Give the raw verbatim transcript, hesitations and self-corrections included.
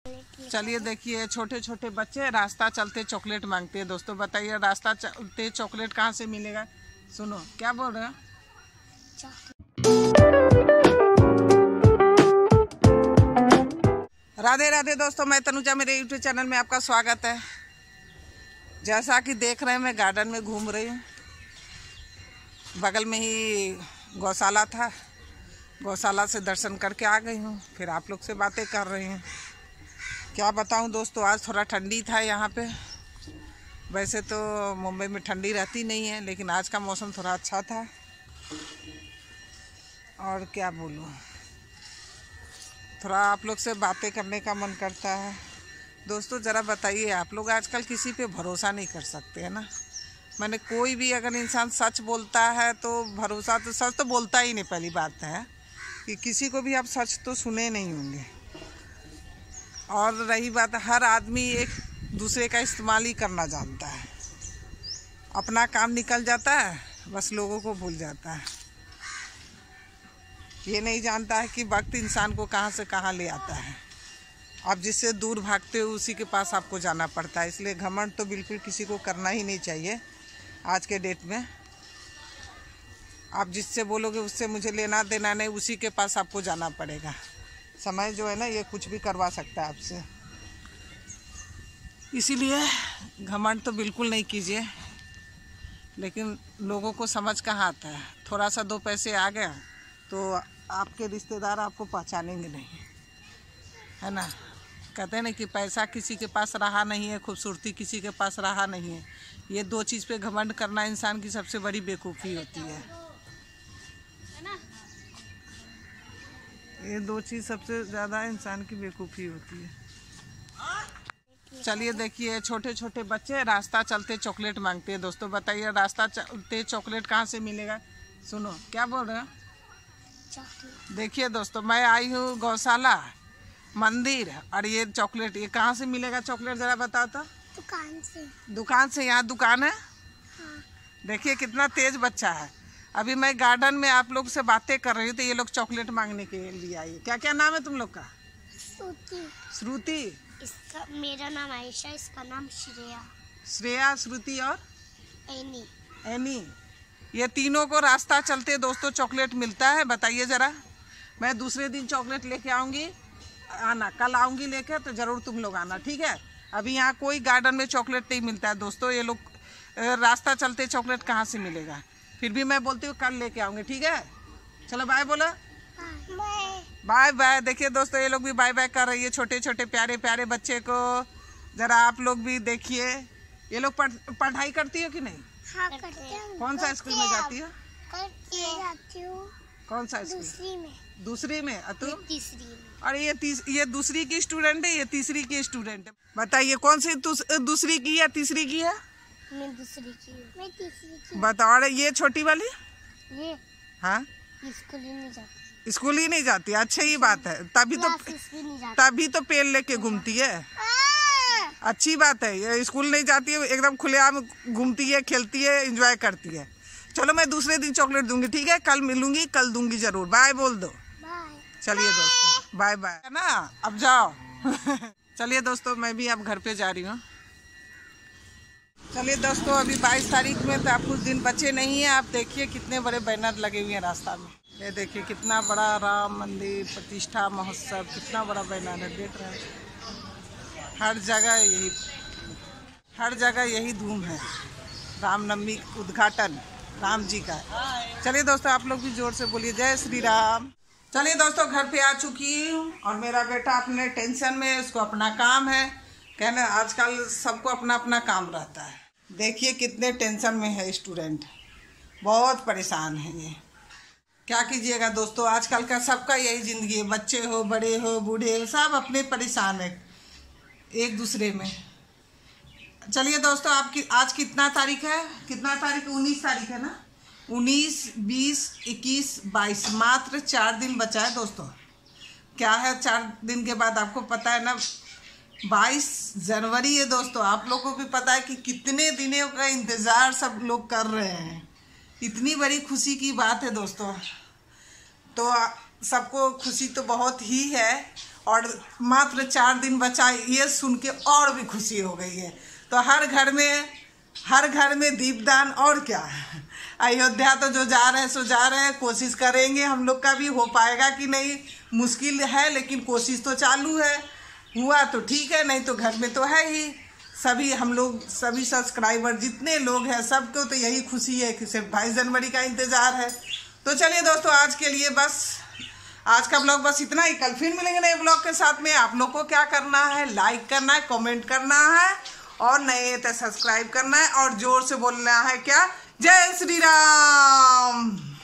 चलिए देखिए, छोटे छोटे बच्चे रास्ता चलते चॉकलेट मांगते हैं। दोस्तों बताइए, रास्ता चलते चॉकलेट कहाँ से मिलेगा? सुनो क्या बोल रहे हैं। राधे राधे दोस्तों, मैं तनुजा, मेरे यूट्यूब चैनल में आपका स्वागत है। जैसा कि देख रहे हैं, मैं गार्डन में घूम रही हूँ। बगल में ही गौशाला था, गौशाला से दर्शन करके आ गई हूँ। फिर आप लोग से बातें कर रही हूँ। क्या बताऊँ दोस्तों, आज थोड़ा ठंडी था यहाँ पे। वैसे तो मुंबई में ठंडी रहती नहीं है, लेकिन आज का मौसम थोड़ा अच्छा था। और क्या बोलूँ, थोड़ा आप लोग से बातें करने का मन करता है। दोस्तों ज़रा बताइए, आप लोग आजकल किसी पे भरोसा नहीं कर सकते है ना। मैंने कोई भी अगर इंसान सच बोलता है तो भरोसा, तो सच तो बोलता ही नहीं। पहली बात है कि किसी को भी आप सच तो सुने नहीं होंगे। और रही बात, हर आदमी एक दूसरे का इस्तेमाल ही करना जानता है। अपना काम निकल जाता है, बस लोगों को भूल जाता है। ये नहीं जानता है कि वक्त इंसान को कहाँ से कहाँ ले आता है। आप जिससे दूर भागते हो उसी के पास आपको जाना पड़ता है। इसलिए घमंड तो बिल्कुल किसी को करना ही नहीं चाहिए आज के डेट में। आप जिससे बोलोगे उससे मुझे लेना देना नहीं, उसी के पास आपको जाना पड़ेगा। समय जो है ना, ये कुछ भी करवा सकता है आपसे। इसीलिए घमंड तो बिल्कुल नहीं कीजिए। लेकिन लोगों को समझ कहाँ आता है। थोड़ा सा दो पैसे आ गया तो आपके रिश्तेदार आपको पहचानेंगे नहीं, है ना। कहते हैं ना कि पैसा किसी के पास रहा नहीं है, खूबसूरती किसी के पास रहा नहीं है। ये दो चीज़ पे घमंड करना इंसान की सबसे बड़ी बेवकूफ़ी होती है। ये दो चीज़ सबसे ज़्यादा इंसान की बेवकूफ़ी होती है। चलिए देखिए, छोटे छोटे बच्चे रास्ता चलते चॉकलेट मांगते हैं। दोस्तों बताइए, रास्ता चलते चॉकलेट कहाँ से मिलेगा? सुनो क्या बोल रहे हैं। देखिए दोस्तों, मैं आई हूँ गौशाला, मंदिर, और ये चॉकलेट ये कहाँ से मिलेगा? चॉकलेट ज़रा बताओ तो। दुकान से। दुकान से? यहाँ दुकान है? हाँ। देखिए कितना तेज बच्चा है। अभी मैं गार्डन में आप लोग से बातें कर रही हूँ तो ये लोग चॉकलेट मांगने के लिए आई। क्या क्या नाम है तुम लोग का? श्रुति। श्रुति? इसका मेरा नाम आयशा, इसका नाम श्रेया। श्रेया, श्रुति और एनी। एनी। ये तीनों को रास्ता चलते दोस्तों चॉकलेट मिलता है। बताइए ज़रा, मैं दूसरे दिन चॉकलेट लेके आऊँगी, आना कल आऊँगी लेके, तो ज़रूर तुम लोग आना, ठीक है। अभी यहाँ कोई गार्डन में चॉकलेट नहीं मिलता है दोस्तों। ये लोग रास्ता चलते चॉकलेट कहाँ से मिलेगा? फिर भी मैं बोलती हूँ कल लेके आऊँगी, ठीक है। चलो बाय बोलो। Bye bye. देखिए दोस्तों, ये लोग भी बाय बाय कर रही है। छोटे छोटे प्यारे प्यारे बच्चे को ज़रा आप लोग भी देखिए। ये लोग पढ़ पढ़ाई करती हो कि नहीं? हाँ, करते हैं। कौन सा स्कूल में जाती हो? जाती हूँ। कौन सा स्कूल? दूसरी में। दूसरी में? और तुम? तीसरी में। और ये तीस ये दूसरी की स्टूडेंट है, ये तीसरी की स्टूडेंट है। बताइए कौन सी दूसरी की या तीसरी की है? मैं दूसरी की हूँ। मैं तीसरी की। बताओ। और ये छोटी वाली? ये हाँ, स्कूल ही नहीं जाती। स्कूल ही नहीं जाती? अच्छा ही बात है, तभी तो तभी तो पेड़ लेके घूमती है। अच्छी बात है, ये स्कूल नहीं जाती है, एकदम खुलेआम घूमती है, खेलती है, एंजॉय करती है। चलो मैं दूसरे दिन चॉकलेट दूंगी, ठीक है। कल मिलूंगी, कल दूंगी जरूर। बाय बोल दो। चलिए दोस्तों, बाय बाय, है ना। अब जाओ। चलिए दोस्तों, मैं भी अब घर पे जा रही हूँ। चलिए दोस्तों, अभी बाईस तारीख में तो आप कुछ दिन बचे नहीं हैं। आप देखिए कितने बड़े बैनर लगे हुए हैं रास्ता में। ये देखिए कितना बड़ा राम मंदिर प्रतिष्ठा महोत्सव, कितना बड़ा बैनर है, देख रहे हैं। हर जगह यही हर जगह यही धूम है। रामनवमी उद्घाटन राम जी का। चलिए दोस्तों, आप लोग भी जोर से बोलिए जय श्री राम। चलिए दोस्तों, घर पे आ चुकी हूँ और मेरा बेटा अपने टेंशन में, उसको अपना काम है। कहना आजकल सबको अपना अपना काम रहता है। देखिए कितने टेंशन में है स्टूडेंट, बहुत परेशान है ये। क्या कीजिएगा दोस्तों, आजकल का सबका यही ज़िंदगी है। बच्चे हो, बड़े हो, बूढ़े हो, सब अपने परेशान है एक दूसरे में। चलिए दोस्तों, आपकी आज कितना तारीख है? कितना तारीख? उन्नीस तारीख है ना। उन्नीस, बीस, इक्कीस, बाईस, मात्र चार दिन बचा है दोस्तों। क्या है चार दिन के बाद? आपको पता है ना, बाईस जनवरी है दोस्तों। आप लोगों को भी पता है कि कितने दिनों का इंतज़ार सब लोग कर रहे हैं। इतनी बड़ी खुशी की बात है दोस्तों। तो सबको खुशी तो बहुत ही है और मात्र चार दिन बचा, ये सुन के और भी खुशी हो गई है। तो हर घर में हर घर में दीपदान, और क्या। अयोध्या तो जो जा रहे हैं सो जा रहे हैं, कोशिश करेंगे हम लोग का भी, हो पाएगा कि नहीं मुश्किल है, लेकिन कोशिश तो चालू है। हुआ तो ठीक है, नहीं तो घर में तो है ही। सभी हम लोग सभी सब्सक्राइबर जितने लोग हैं सबको तो यही खुशी है कि सिर्फ बाईस जनवरी का इंतज़ार है। तो चलिए दोस्तों, आज के लिए बस आज का ब्लॉग बस इतना ही। कल फिर मिलेंगे नए ब्लॉग के साथ में। आप लोग को क्या करना है, लाइक करना है, कमेंट करना है, और नए तो सब्सक्राइब करना है, और जोर से बोलना है क्या, जय श्री राम।